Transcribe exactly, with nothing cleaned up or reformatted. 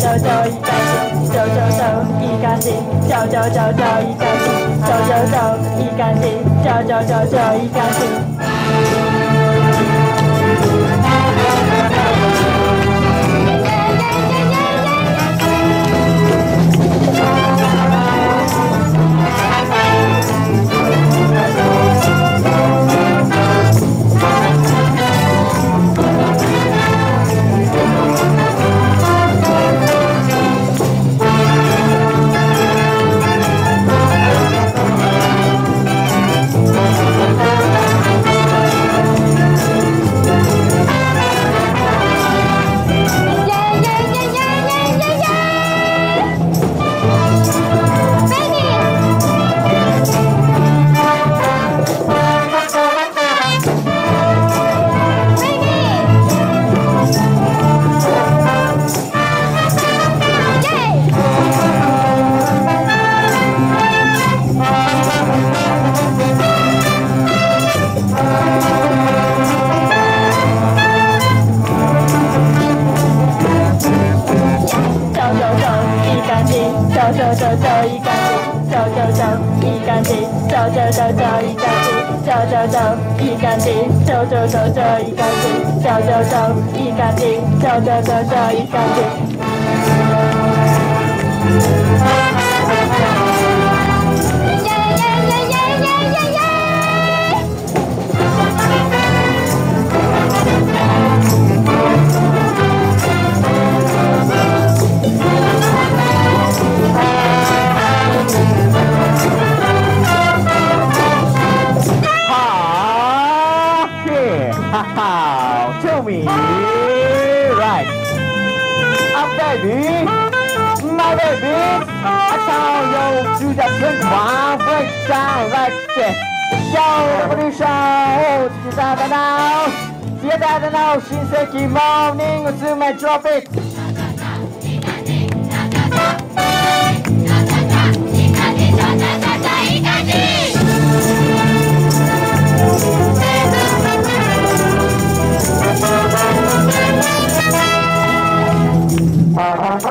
走走一干净，走走走一干净，走走走走一干净，走走走一干净，走走走走一干净。走走走走一干净，走走走一干净，走走走走一干净，走走走一干净，走走走走一干净，走走走一干净，走走走走一干净。 How tell me, right? I'm baby, my baby. I tell you to the twin one break down like this. Yo, evolution, it's the now. See that now, Shinseki morning, to my drop it. Uh-huh.